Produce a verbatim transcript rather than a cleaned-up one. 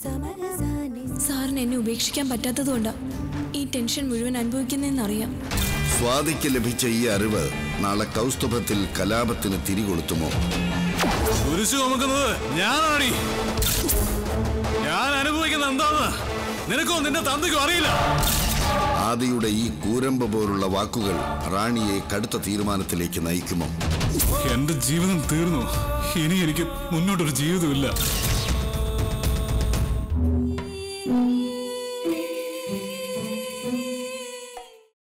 സാറിന് എന്നെ ഉപേക്ഷിക്കാൻ പറ്റാത്തതുകൊണ്ടാ ഈ ടെൻഷൻ മുഴുവൻ അനുഭവിക്കുന്നതെന്നറിയാം. സ്വാതിക്ക് ലഭിച്ച ഈ അറിവ് നാളെ കൗസ്തുഭത്തിൽ കലാപത്തിന് തിരികൊളുത്തുമോ? കുരിശു ചുമക്കുന്നത് ഞാനാണി. ഞാൻ അനുഭവിക്കുന്ന എന്താന്ന് നിനക്കോ നിന്റെ തന്തയ്ക്കോ അറിയില്ല. ആദിയുടെ ഈ കൂരമ്പ് പോലുള്ള വാക്കുകൾ റാണിയെ കടുത്ത തീരുമാനത്തിലേക്ക് നയിക്കുമോ? എന്റെ ജീവിതം തീർന്നു. ഇനി എനിക്ക് മുന്നോട്ടൊരു ജീവിതമില്ല.